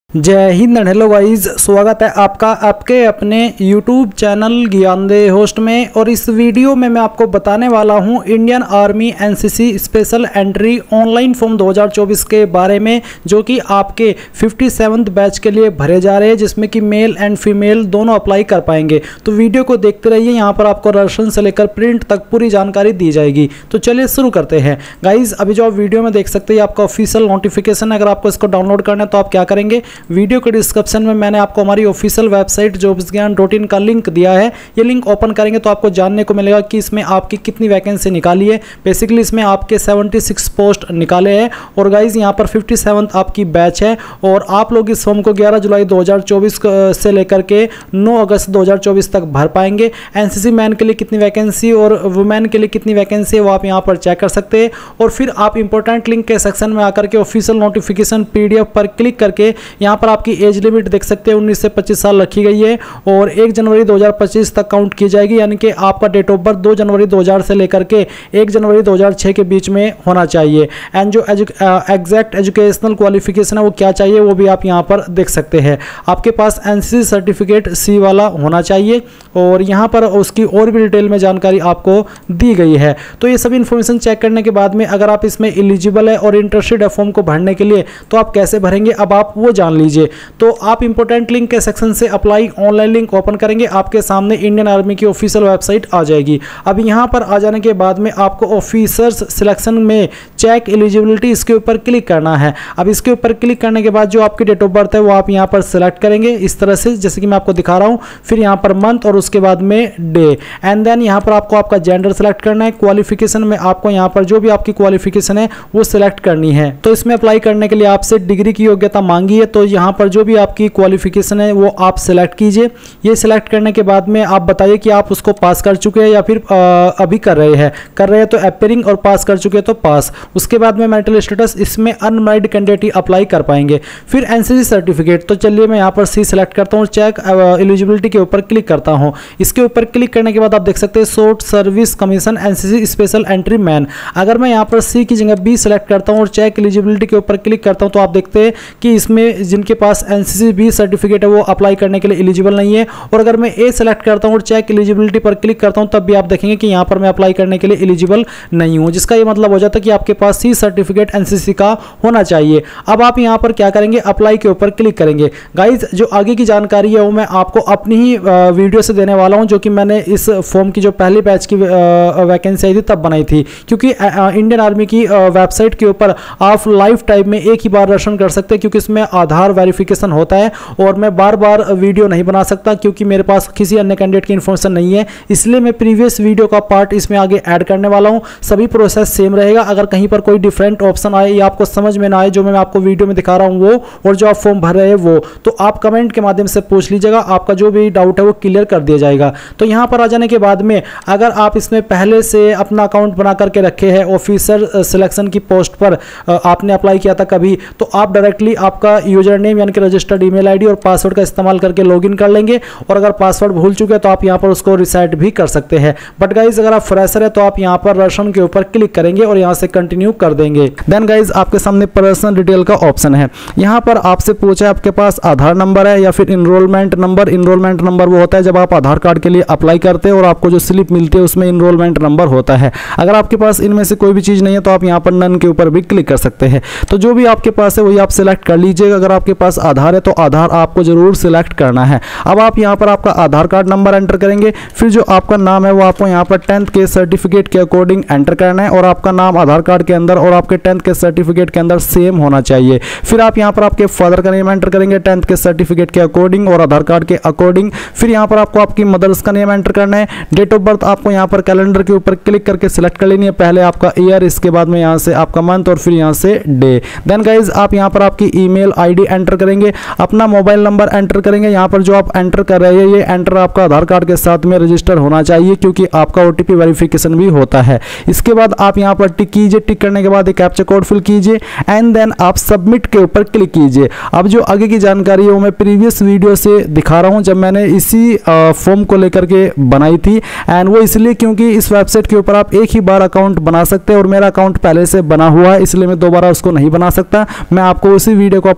जय Hind and hello guys, स्वागत है आपका आपके अपने YouTube चैनल ज्ञानदेह होस्ट में। और इस वीडियो में मैं आपको बताने वाला हूं Indian army NCC special entry online form 2024 के बारे में, जो कि आपके 57th बैच के लिए भरे जा रहे हैं, जिसमें कि मेल एंड फीमेल दोनों अप्लाई कर पाएंगे। तो वीडियो को देखते रहिए, यहाँ पर आपको राशन से लेकर प्रिंट तक पूरी जानकारी दी जाएगी। तो चलिए शुरू करते हैं गाइज। अभी जो आप वीडियो में देख सकते हैं आपका ऑफिशियल नोटिफिकेशन है। अगर आपको इसको डाउनलोड करना है तो आप क्या करेंगे, वीडियो के डिस्क्रिप्शन में मैंने आपको हमारी ऑफिशियल वेबसाइट jobsgyan.in का लिंक दिया है। ये लिंक ओपन करेंगे तो आपको जानने को मिलेगा कि इसमें आपकी कितनी वैकेंसी निकाली है। बेसिकली इसमें आपके 76 पोस्ट निकाले हैं और गाइज यहाँ पर 57th आपकी बैच है। और आप लोग इस फॉर्म को 11 जुलाई 2024 से लेकर के 9 अगस्त 2024 तक भर पाएंगे। एनसीसी मैन के लिए कितनी वैकेंसी और वुमेन के लिए कितनी वैकेंसी है वो आप यहाँ पर चेक कर सकते हैं। और फिर आप इंपॉर्टेंट लिंक के सेक्शन में आकर के ऑफिशियल नोटिफिकेशन PDF पर क्लिक करके यहाँ पर आपकी एज लिमिट देख सकते हैं 19 से 25 साल रखी गई है और 1 जनवरी 2025 तक काउंट की जाएगी। यानी कि आपका डेट ऑफ बर्थ 2 जनवरी 2000 से लेकर के 1 जनवरी 2006 के बीच में होना चाहिए। एंड जो एग्जैक्ट एजुकेशनल क्वालिफिकेशन है वो क्या चाहिए वो भी आप यहाँ पर देख सकते हैं। आपके पास एनसीसी सर्टिफिकेट C वाला होना चाहिए और यहाँ पर उसकी और भी डिटेल में जानकारी आपको दी गई है। तो ये सभी इन्फॉर्मेशन चेक करने के बाद में अगर आप इसमें एलिजिबल है और इंटरेस्टेड है फॉर्म को भरने के लिए, तो आप कैसे भरेंगे अब आप वो जान लीजिए। तो आप इंपॉर्टेंट लिंक के सेक्शन से अप्लाई ऑनलाइन लिंक ओपन करेंगे, आपके सामने इंडियन आर्मी की ऑफिशियल वेबसाइट आ जाएगी। अब यहाँ पर आ जाने के बाद में आपको ऑफिसर्स सिलेक्शन में चेक एलिजिबिलिटी इसके ऊपर क्लिक करना है। अब इसके ऊपर क्लिक करने के बाद जो आपकी डेट ऑफ बर्थ है वो आप यहाँ पर सिलेक्ट करेंगे इस तरह से, जैसे कि मैं आपको दिखा रहा हूँ। फिर यहाँ पर मंथ और उसके बाद में डे एंड देन यहाँ पर आपको आपका जेंडर सेलेक्ट करना है। क्वालिफिकेशन में आपको यहाँ पर जो भी आपकी क्वालिफिकेशन है वो सिलेक्ट करनी है। तो इसमें अप्लाई करने के लिए आपसे डिग्री की योग्यता मांगी है, तो यहाँ पर जो भी आपकी क्वालिफिकेशन है वो आप सिलेक्ट कीजिए। ये सिलेक्ट करने के बाद में आप बताइए कि आप उसको पास कर चुके हैं या फिर अभी कर रहे हैं तो अपीयरिंग, और पास कर चुके हैं तो पास। उसके बाद में मेरिटल स्टेटस, इसमें अनमैरिड कैंडिडेट ही अप्लाई कर पाएंगे। फिर एनसीसी सर्टिफिकेट, तो चलिए मैं यहाँ पर C सिलेक्ट करता हूँ, चेक एलिजिबिलिटी के ऊपर क्लिक करता हूँ। इसके ऊपर क्लिक करने के बाद आप देख सकते हैं short service commission NCC special entry men. अगर मैं यहाँ पर C की जगह B सिलेक्ट करता हूँ और चेक एलिजिबिलिटी के ऊपर क्लिक करता हूँ तो आप देखते हैं कि इसमें जिनके पास एनसीसी B सर्टिफिकेट है वो अप्लाई करने के लिए एलिजिबल नहीं है। और अगर मैं A सिलेक्ट करता हूँ और चेक एलिजिबिलिटी पर क्लिक करता हूँ तब भी आप देखेंगे कि यहाँ पर मैं अप्लाई करने के लिए एलिजिबल नहीं हूँ, जिसका ये मतलब हो जाता है कि आपके पास C सर्टिफिकेट एनसीसी का होना चाहिए। अब आप यहाँ पर क्या करेंगे, अप्लाई के ऊपर क्लिक करेंगे। गाइज जो आगे की जानकारी है वो मैं आपको अपनी ही वीडियो से देने वाला हूँ, जो कि मैंने इस फॉर्म की जो पहली बैच की वैकेंसी आई थी तब बनाई थी, क्योंकि इंडियन आर्मी की वेबसाइट के ऊपर आप लाइफ टाइम में एक ही बार रजिस्ट्रेशन कर सकते हैं, क्योंकि इसमें आधार वेरिफिकेशन होता है और मैं बार बार वीडियो नहीं बना सकता क्योंकि मेरे पास किसी अन्य कैंडिडेट की इन्फॉर्मेशन नहीं है। इसलिए मैं प्रीवियस वीडियो का पार्ट इसमें आगे ऐड करने वाला हूं। सभी प्रोसेस सेम रहेगा। अगर कहीं पर कोई डिफरेंट ऑप्शन आए या आपको समझ में ना आए जो मैं आपको वीडियो में दिखा रहा हूं वो, और जो आप फॉर्म भर रहे हैं वो, तो आप कमेंट के माध्यम से पूछ लीजिएगा, आपका जो भी डाउट है वो क्लियर कर दिया जाएगा। तो यहाँ पर आ जाने के बाद में अगर आप इसमें पहले से अपना अकाउंट बना करके रखे हैं, ऑफिसर सिलेक्शन की पोस्ट पर आपने अप्लाई किया था कभी, तो आप डायरेक्टली आपका यूजर नेम यानी कि रजिस्टर्ड ईमेल आईडी और पासवर्ड का इस्तेमाल करके लॉगिन कर लेंगे। और अगर पासवर्ड भूल चुके हैं तो आप यहाँ पर उसको रिसेट भी कर सकते हैं। बट गाइज अगर आप फ्रेशर है तो आप यहाँ पर रजिस्ट्रेशन के ऊपर क्लिक करेंगे और यहाँ से कंटिन्यू कर देंगे। देन गाइज आपके सामने पर्सनल डिटेल का ऑप्शन है। यहाँ पर आपसे पूछा है आपके पास आधार नंबर है या फिर इनरोलमेंट नंबर। इनरोलमेंट नंबर वो होता है जब आप आधार कार्ड के लिए अप्लाई करते हैं और आपको जो स्लिप मिलती है उसमें इनरोलमेंट नंबर होता है। अगर आपके पास इनमें से कोई भी चीज़ नहीं है तो आप यहाँ पर नन के ऊपर भी क्लिक कर सकते हैं। तो जो भी आपके पास है वही आप सिलेक्ट कर लीजिएगा। अगर आपके पास आधार है तो आधार आपको जरूर सिलेक्ट करना है। अब आप यहाँ पर आपका आधार कार्ड नंबर एंटर करेंगे। फिर जो आपका नाम है वो आपको यहाँ पर 10th के सर्टिफिकेट के अकॉर्डिंग एंटर करना है और आपका नाम आधार कार्ड के अंदर और आपके 10th के सर्टिफिकेट के अंदर सेम होना चाहिए। फिर आप यहाँ पर आपके फादर का नेम एंटर करेंगे 10th के सर्टिफिकेट के अकॉर्डिंग और आधार कार्ड के अकॉर्डिंग। फिर यहाँ पर आपको आपकी मदर्स का नेम एंटर करना है। डेट ऑफ बर्थ आपको यहाँ पर कैलेंडर के ऊपर क्लिक करके सिलेक्ट कर लेनी है। पहले आपका ईयर, इसके बाद में यहाँ से आपका मंथ और फिर यहाँ से डे। देन गाइज आप यहाँ पर आपकी ईमेल आईडी एंटर करेंगे, अपना मोबाइल नंबर एंटर करेंगे। यहाँ पर जो आप एंटर कर रहे हैं ये एंटर आपका आधार कार्ड के साथ में रजिस्टर होना चाहिए, क्योंकि आपका OTP वेरिफिकेशन भी होता है। इसके बाद आप यहाँ पर टिक कीजिए। टिक करने के बाद एक कैप्चा कोड फिल कीजिए एंड देन आप सबमिट के ऊपर क्लिक कीजिए। अब जो आगे की जानकारी है वो मैं प्रीवियस वीडियो से दिखा रहा हूँ जब मैंने इसी फॉर्म को लेकर के बनाई थी। एंड वो इसलिए क्योंकि इस वेबसाइट के ऊपर आप एक ही बार अकाउंट बना सकते हैं और मेरा अकाउंट पहले से बना हुआ है, इसलिए मैं दोबारा उसको नहीं बना सकता। मैं आपको उसी वीडियो का पार्ट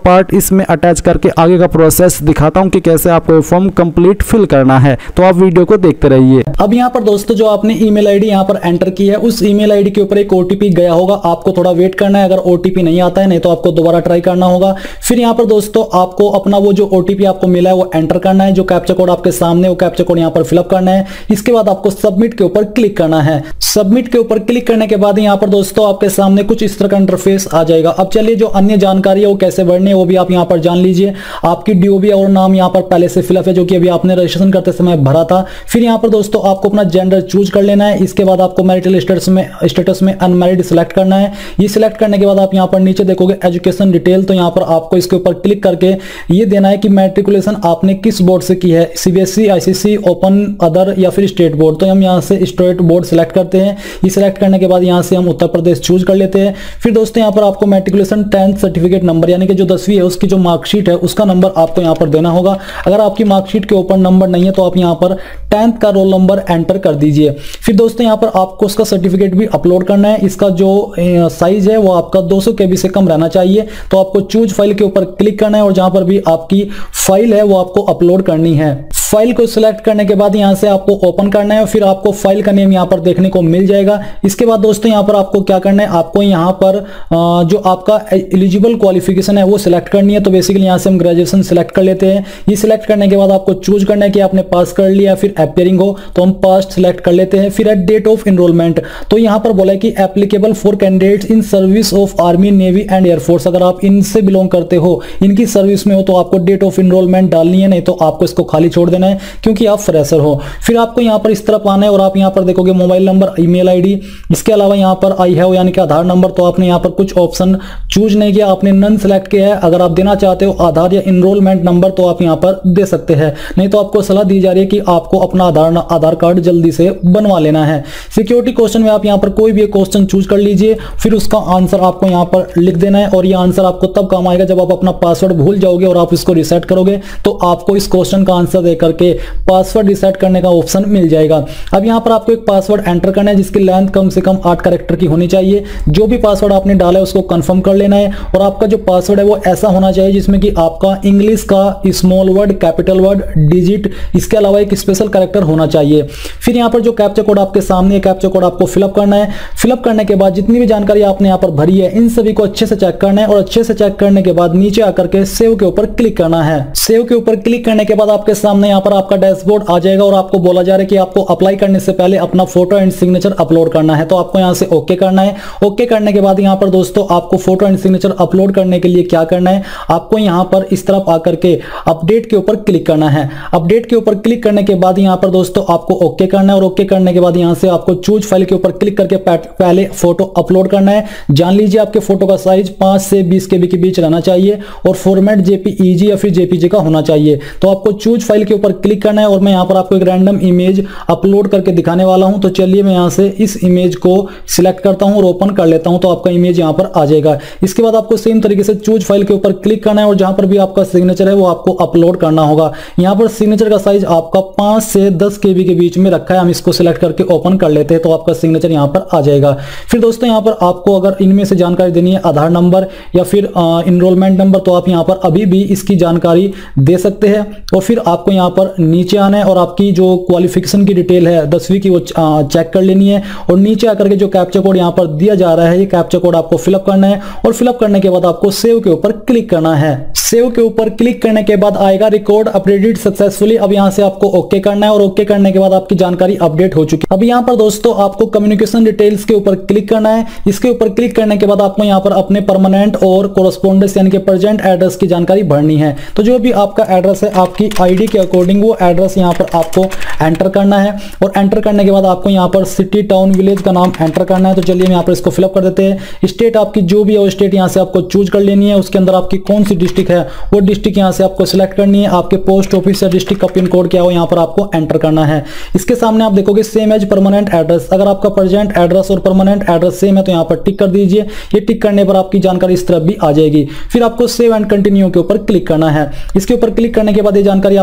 इसमें अटैच करके आगे का प्रोसेस दिखाता हूँ कि कैसे आपको फॉर्म कंप्लीट फिल करना है। तो आप वीडियो को देखते रहिए। अब यहाँ पर दोस्तों जो आपने ईमेल आईडी यहाँ पर एंटर की है, उस ईमेल आईडी के ऊपर एक ओटीपी गया होगा, आपको थोड़ा वेट करना है। अगर ओटीपी नहीं आता है, नहीं तो आपको दोबारा ट्राई करना होगा। फिर यहाँ पर दोस्तों आपको अपना वो जो ओटीपी आपको मिला है वो एंटर करना है। जो कैप्चा कोड आपके सामने, वो कैप्चा कोड यहाँ पर फिलअप करना है। इसके बाद आपको सबमिट के ऊपर क्लिक करना है। सबमिट के ऊपर क्लिक करने के बाद यहाँ पर दोस्तों आपके सामने कुछ इस तरह का इंटरफेस आ जाएगा। अब चलिए जो अन्य जानकारी है वो कैसे भरनी है वो भी आप यहाँ पर जान लीजिए। आपकी डीओबी और नाम यहाँ पर पहले से फिलअप है, जो कि अभी आपने रजिस्ट्रेशन करते समय भरा था। फिर यहाँ पर दोस्तों आपको अपना जेंडर चूज कर लेना है। इसके बाद आपको मैरिटल स्टेटस में अनमैरिड सिलेक्ट करना है। ये सिलेक्ट करने के बाद आप यहाँ पर नीचे देखोगे एजुकेशन डिटेल, तो यहाँ पर आपको इसके ऊपर क्लिक करके ये देना है कि मैट्रिकुलेशन आपने किस बोर्ड से की है, सीबीएसई, आईसीएसई, ओपन, अदर या फिर स्टेट बोर्ड। तो हम यहाँ से स्टेट बोर्ड सिलेक्ट करते हैं। ये सिलेक्ट करने के बाद यहाँ से हम उत्तर प्रदेश चूज कर लेते हैं। फिर दोस्तों यहाँ पर आपको मैट्रिकुलेशन 10th सर्टिफिकेट नंबर, यानी कि जो 10वीं है उसकी जो मार्कशीट है उसका नंबर आपको यहाँ पर देना होगा। अगर आपकी मार्कशीट के ऊपर नंबर नहीं है तो आप यहाँ पर 10th का रोल नंबर एंटर कर दीजिए। फिर दोस्तों यहाँ पर आपको उसका सर्टिफिकेट भी अपलोड करना है। इसका जो साइज है वो आपका 200 KB से कम रहना चाहिए। तो आपको चूज फाइल के ऊपर क्लिक करना है और जहां पर भी आपकी फाइल है वो आपको अपलोड करनी है। फाइल को सिलेक्ट करने के बाद यहां से आपको ओपन करना है। फिर आपको फाइल का नेम यहां पर देखने को मिल जाएगा। इसके बाद दोस्तों यहां पर आपको क्या करना है, आपको यहां पर जो आपका एलिजिबल क्वालिफिकेशन है वो सिलेक्ट करनी है। तो बेसिकली यहां से हम ग्रेजुएशन सिलेक्ट कर लेते हैं। ये सिलेक्ट करने के बाद आपको चूज करना है कि आपने पास कर लिया, फिर अपियरिंग हो तो हम पास्ट सिलेक्ट कर लेते हैं। फिर एट डेट ऑफ एनरोलमेंट, तो यहां पर बोला है कि applicable for candidates in service of army, navy and air force. अगर आप इनसे बिलोंग करते हो, इनकी सर्विस में हो, तो आपको डेट ऑफ एनरोलमेंट डालनी है, नहीं तो आपको इसको खाली छोड़ देना है क्योंकि आप फ्रेशर हो। फिर आपको यहां पर इस तरफ आना है और आप यहां पर देखोगे मोबाइल नंबर, ईमेल आईडी, इसके अलावा यहां पर आई हैव यानी कि आधार नंबर। तो आपने यहां पर कुछ ऑप्शन चूज नहीं किया, आपने नन सेलेक्ट किया है। अगर आप देना चाहते हो आधार या एनरोलमेंट नंबर तो आप यहां पर दे सकते हैं, नहीं तो आपको सलाह दी जा रही है कि आपको अपना आधार कार्ड जल्दी से बनवा लेना है। सिक्योरिटी क्वेश्चन में आप यहां पर कोई भी क्वेश्चन चूज कर लीजिए, फिर उसका आंसर आपको यहां पर लिख देना है। और यह आंसर आपको तब काम आएगा जब आप अपना पासवर्ड भूल जाओगे और आप इसको रिसेट करोगे, तो आपको इस क्वेश्चन का आंसर देकर के पासवर्ड रिसेट करने का ऑप्शन मिल जाएगा। अब यहां पर आपको एक पासवर्ड एंटर करना है जिसकी लेंथ कम से कम 8 कैरेक्टर की होनी चाहिए। जो भी पासवर्ड आपने डाला है उसको कंफर्म कर लेना है। और आपका जो पासवर्ड है वो ऐसा होना चाहिए जिसमें कि आपका इंग्लिश का small word, capital word, digit, इसके अलावा एक स्पेशल कैरेक्टर होना चाहिए। फिर यहां पर जो कैप्चा कोड आपके सामने है, कैप्चा कोड आपको फिलअप करना है। फिलअप करने के बाद जितनी भी जानकारी आपने यहां पर भरी है इन सभी को अच्छे से चेक करना है। और अच्छे से चेक करने के बाद नीचे आकर के सेव के ऊपर क्लिक करना है। सेव के ऊपर क्लिक करने के बाद आपके सामने यहां पर आपका डैशबोर्ड आ जाएगा और आपको बोला जा रहा है कि आपको अप्लाई करने से पहले अपना फोटो एंड सिग्नेचर अपलोड करना है। तो आपको यहां से ओके करना है। ओके करने के बाद यहां पर दोस्तों आपको फोटो एंड सिग्नेचर अपलोड करने के लिए क्या करना है, आपको यहां पर इस तरफ आकर के अपडेट के ऊपर क्लिक करना है। अपडेट के ऊपर क्लिक करने के बाद यहां पर दोस्तों आपको ओके करना है। और ओके करने के बाद यहां से आपको चूज फाइल के ऊपर क्लिक करके पहले फोटो अपलोड करना है। जान लीजिए आपके फोटो का साइज 5 से 20 KB के बीच रहना चाहिए और फॉर्मेट JPEG या फिर JPG का होना चाहिए। तो आपको चूज फाइल के ऊपर क्लिक करना है और मैं यहां पर आपको एक रैंडम इमेज अपलोड करके दिखाने वाला हूं। तो चलिए मैं यहां से इस इमेज को सिलेक्ट करता हूं और ओपन कर लेता हूं, तो आपका इमेज यहां पर आ जाएगा। इसके बाद आपको सेम तरीके से चूज फाइल के ऊपर क्लिक करना है और जहां पर भी आपका सिग्नेचर है वो आपको अपलोड करना होगा। यहां पर सिग्नेचर का साइज आपका 5 से 10 KB के बीच में रखा है। हम इसको सिलेक्ट करके ओपन कर लेते हैं तो आपका सिग्नेचर यहां पर आ जाएगा। फिर दोस्तों यहां पर आपको अगर इनमें से जानकारी देनी है, आधार नंबर या फिर एनरोलमेंट नंबर, तो आप यहां पर अभी भी इसकी जानकारी दे सकते हैं। और फिर आपको यहां पर नीचे आना है और आपकी जो क्वालिफिकेशन की डिटेल है 10वीं की वो चेक कर लेनी है। और नीचे आकर के जो कैप्चा कोड यहां पर दिया जा रहा है, ये कैप्चा कोड आपको फिलअप करना है। और फिलअप करने के बाद आपको सेव के ऊपर क्लिक करना है। सेव के ऊपर क्लिक करने के बाद आएगा रिकॉर्ड अपडेटेड सक्सेसफुली। अब यहां से आपको ओके करना है और ओके करने के बाद आपकी जानकारी अपडेट हो चुकी है। अब यहां पर दोस्तों आपको कम्युनिकेशन डिटेल्स के ऊपर क्लिक करना है। इसके ऊपर क्लिक करने के बाद आपको यहां पर अपने परमानेंट और कोरस्पोंडेंस यानी कि प्रेजेंट एड्रेस की जानकारी भरनी है। तो जो भी आपका एड्रेस है आपकी आईडी के अकॉर्डिंग वो एड्रेस यहां पर आपको एंटर करना है। और एंटर करने के बाद आपको यहां पर सिटी, टाउन, विलेज का नाम एंटर करना है। तो चलिए हम यहां पर इसको फिलअप कर देते हैं। स्टेट आपकी जो भी है वो स्टेट यहां से आपको चूज कर लेनी है। उसके अंदर आपकी कौन सी डिस्ट्रिक्ट है वो डिस्ट्रिक्ट यहां से आपको सिलेक्ट करनी है। आपके पोस्ट ऑफिस या डिस्ट्रिक्ट का पिन कोड क्या हो यहां पर आपको एंटर करना है। इसके सामने आप देखोगे सेम एज परमानेंट एड्रेस। अगर आपका प्रेजेंट एड्रेस और परमानेंट एड्रेस सेम है तो यहां पर टिक कर दीजिए। ये टिक करने पर आपकी जानकारी इस तरफ भी आ जाएगी। फिर आपको सेव एंड कंटिन्यू के ऊपर क्लिक करना है। इसके ऊपर क्लिक करने के बाद ये जानकारी आपकी सेव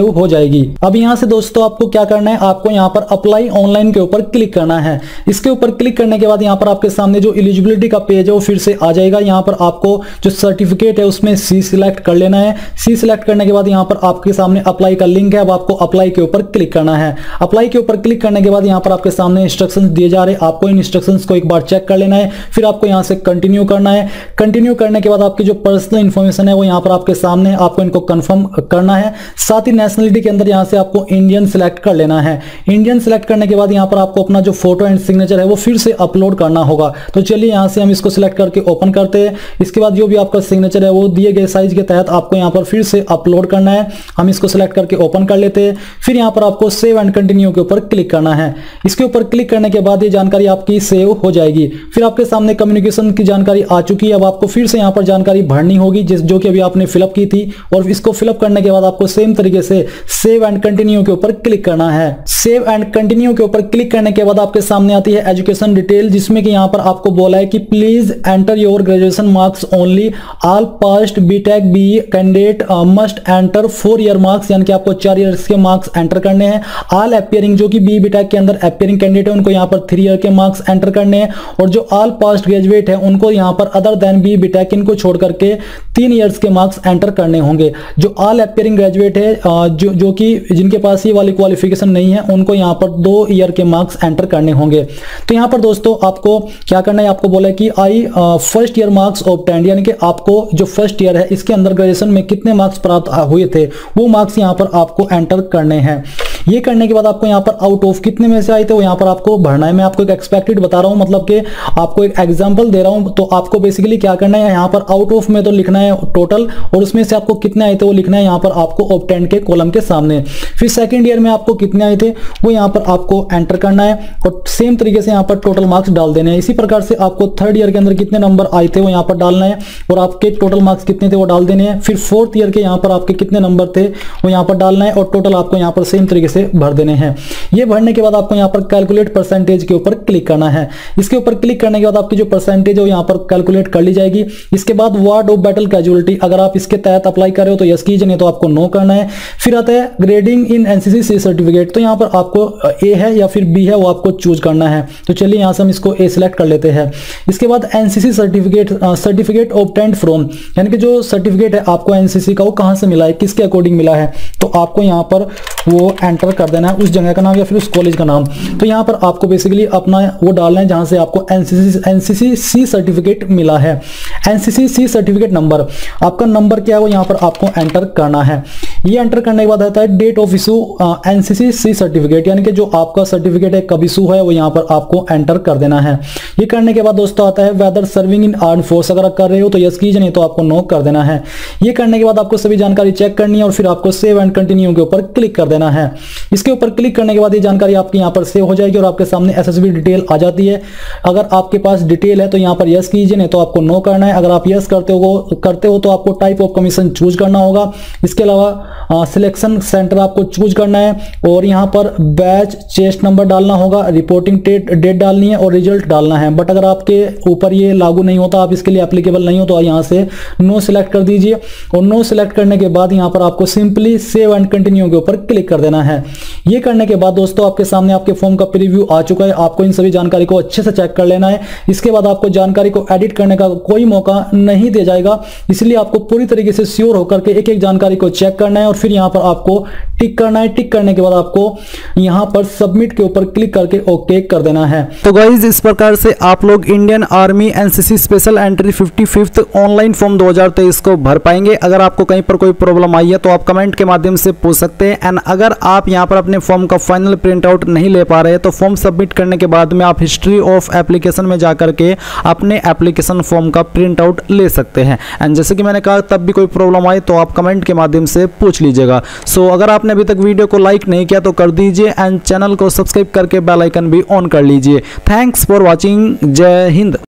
सेव हो जाएगी। अब यहाँ से दोस्तों आपको क्या करना है, आपको यहाँ पर अप्लाई ऑनलाइन के ऊपर क्लिक करना है। इसके ऊपर क्लिक करने के बाद यहाँ पर आपके सामने जो एलिजिबिलिटी का पेज है वो फिर से आ जाएगा। यहाँ पर आपको जो सर्टिफिकेट है उसमें सी सिलेक्ट कर लेना है। सी सिलेक्ट करने के बाद यहाँ पर आपके सामने अप्लाई का लिंक है। अब आपको अप्लाई के ऊपर क्लिक करना है। अप्लाई के ऊपर क्लिक करने के बाद यहाँ पर आपके सामने इंस्ट्रक्शंस दिए जा रहे हैं, आपको इन इंस्ट्रक्शंस को एक बार चेक कर लेना है। फिर आपको यहाँ से कंटिन्यू करना है। कंटिन्यू करने के बाद आपकी जो पर्सनल इंफॉर्मेशन है वो यहाँ पर आपके सामने, आपको इनको कंफर्म करना है। साथ ही नेशनलिटी के अंदर यहाँ से आपको इंडियन सिलेक्ट कर लेना है। इंडियन सिलेक्ट करने के बाद यहाँ पर आपको अपना जो फोटो एंड सिग्नेचर है वो फिर से अपलोड करना होगा। तो चलिए यहाँ से हम इसको सिलेक्ट करके ओपन करते हैं। इसके बाद जो भी आपका सिग्नेचर है वो दिए गए साइज के तहत आपको यहाँ पर फिर से अपलोड करना है। हम इसको सिलेक्ट करके ओपन कर लेते हैं। फिर यहाँ पर आपको सेव एंड कंटिन्यू के ऊपर क्लिक करना है। इसके ऊपर क्लिक करने के बाद ये जानकारी आपकी सेव हो जाएगी। फिर आपके सामने कम्युनिकेशन की जानकारी आ चुकी है। अब आपको फिर से यहाँ पर जानकारी भरनी होगी जो कि अभी आपने फिलअप की थी, और इसको फिलअप करने के बाद आपको सेम तरीके से सेव एंड कंटिन्यू के ऊपर क्लिक करना है। सेव एंड कंटिन्यू के ऊपर क्लिक करने के बाद आपके सामने आती है एजुकेशन डिटेल, जिसमें कि यहाँ पर आपको बोला है कि please enter your graduation marks only, all past BTech BE candidate must enter 4 year marks, यानी कि आपको 4 ईयर्स के मार्क्स एंटर करने हैं। ऑल अपियरिंग, जो कि बीई बीटेक के अंदर अपियरिंग कैंडिडेट है उनको यहाँ पर 3 ईयर के मार्क्स एंटर करने हैं। और जो ऑल पास्ट ग्रेजुएट है उनको यहाँ पर अदर देन बीई बीटेक इनको छोड़ करके 3 ईयर्स के मार्क्स एंटर करने होंगे। जो ऑल अपियरिंग ग्रेजुएट है जो कि जिनके पास ये वाली क्वालिफिकेशन नहीं है उनको यहाँ पर 2 ईयर के मार्क्स एंटर करने होंगे। तो यहाँ पर दोस्तों आपको क्या करना है, आपको बोला है कि I first year marks obtained, यानी कि आपको जो फर्स्ट ईयर है इसके अंदर ग्रेजुएशन में कितने मार्क्स प्राप्त हुए थे वो मार्क्स यहाँ पर आपको एंटर करने हैं। ये करने के बाद आपको यहाँ पर आउट ऑफ कितने में से आए थे वो यहाँ पर आपको भरना है। मैं आपको एक एक्सपेक्टेड बता रहा हूँ, मतलब कि आपको एक एग्जांपल दे रहा हूँ। तो आपको बेसिकली क्या करना है, यहाँ पर आउट ऑफ में तो लिखना है टोटल, और उसमें से आपको कितने आए थे वो लिखना है यहाँ पर आपको ऑब्टेन्ड के कॉलम के सामने। फिर सेकंड ईयर में आपको कितने आए थे वो यहाँ पर आपको एंटर करना है, और सेम तरीके से यहाँ पर टोटल मार्क्स डाल देने हैं। इसी प्रकार से आपको थर्ड ईयर के अंदर कितने नंबर आए थे वो यहाँ पर डालना है, और आपके टोटल मार्क्स कितने थे वो डाल देने हैं। फिर फोर्थ ईयर के यहाँ पर आपके कितने नंबर थे वो यहाँ पर डालना है, और टोटल आपको यहाँ पर सेम तरीके से भर देने हैं। ये भरने के बाद आपको यहाँ पर कैलकुलेट परसेंटेज के ऊपर क्लिक करना है। इसके ऊपर क्लिक करने के बाद आपकी जो परसेंटेज है वो यहाँ पर कैलकुलेट कर ली जाएगी। इसके बाद वार्ड ऑफ बैटल कैजुअलिटी, अगर आप इसके तहत अप्लाई कर रहे हो तो यस कीजिए, नहीं तो आपको नो करना है। फिर आता है grading in NCC C certificate, तो यहाँ पर आपको ए है या फिर बी है वो आपको चूज करना है। तो चलिए यहाँ से हम इसको ए सिलेक्ट कर लेते हैं। इसके बाद एनसीसी सर्टिफिकेट ऑब्टेन्ड फ्रॉम, यानी कि जो सर्टिफिकेट है आपको एनसीसी का वो कहाँ से मिला है, किसके अकॉर्डिंग मिला है, तो आपको यहाँ पर वो एंटर कर देना है उस जगह का नाम या फिर उस कॉलेज का नाम। तो यहाँ पर आपको बेसिकली अपना वो डालना है जहां से आपको एनसीसी सी सर्टिफिकेट मिला है। एनसीसी सी सर्टिफिकेट नंबर, आपका नंबर क्या है वो यहाँ पर आपको एंटर करना है। ये एंटर करने के बाद आता है date of issue NCC C certificate, यानी कि जो आपका सर्टिफिकेट है कब इशू है वो यहाँ पर आपको एंटर कर देना है। ये करने के बाद दोस्तों आता है whether serving in arm force, अगर आप कर रहे हो तो यस कीजिए, नहीं तो आपको नो कर देना है। ये करने के बाद आपको सभी जानकारी चेक करनी है और फिर आपको सेव एंड कंटिन्यू के ऊपर क्लिक कर देना है। इसके ऊपर क्लिक करने के बाद ये जानकारी आपकी यहाँ पर सेव हो जाएगी और आपके सामने एसएसबी डिटेल आ जाती है। अगर आपके पास डिटेल है तो यहाँ पर यस कीजिए, नहीं तो आपको नो करना है। अगर आप यस करते हो तो आपको टाइप ऑफ कमीशन चूज करना होगा। इसके अलावा सिलेक्शन सेंटर आपको चूज करना है, और यहाँ पर बैच चेस्ट नंबर डालना होगा, रिपोर्टिंग डेट डालनी है और रिजल्ट डालना है। बट अगर आपके ऊपर ये लागू नहीं होता, आप इसके लिए एप्लीकेबल नहीं हो, तो यहाँ से नो सिलेक्ट कर दीजिए। और नो सिलेक्ट करने के बाद यहाँ पर आपको सिंपली सेव एंड कंटिन्यू के ऊपर क्लिक कर देना है। ये करने के बाद दोस्तों आपके सामने आपके फॉर्म का प्रीव्यू आ चुका है। आपको इन सभी जानकारी को अच्छे से चेक कर लेना है। इसके बाद आपको जानकारी को एडिट करने का कोई मौका नहीं दिया जाएगा, इसलिए आपको पूरी तरीके से श्योर होकर के एक एक जानकारी को चेक करना है और फिर यहाँ पर आपको टिक करना है। टिक करने के बाद आपको यहाँ पर सबमिट के ऊपर क्लिक करके ओके कर देना है। तो गाइज इस प्रकार से आप लोग Indian army NCC special entry 55th online form 2023 को भर पाएंगे। अगर आपको कहीं पर कोई प्रॉब्लम आई है तो आप कमेंट के माध्यम से पूछ सकते हैं। एंड अगर आप यहाँ पर अपने फॉर्म का फाइनल प्रिंट आउट नहीं ले पा रहे तो फॉर्म सबमिट करने के बाद में आप हिस्ट्री ऑफ एप्लीकेशन में जाकर के अपने एप्लीकेशन फॉर्म का प्रिंट आउट ले सकते हैं। एंड जैसे कि मैंने कहा तब भी कोई प्रॉब्लम आई तो आप कमेंट के माध्यम से पूछ लीजिएगा। सो अगर आपने अभी तक वीडियो को लाइक नहीं किया तो कर दीजिए एंड चैनल को सब्सक्राइब करके बेल आइकन भी ऑन कर लीजिए। Thanks for watching. जय हिंद।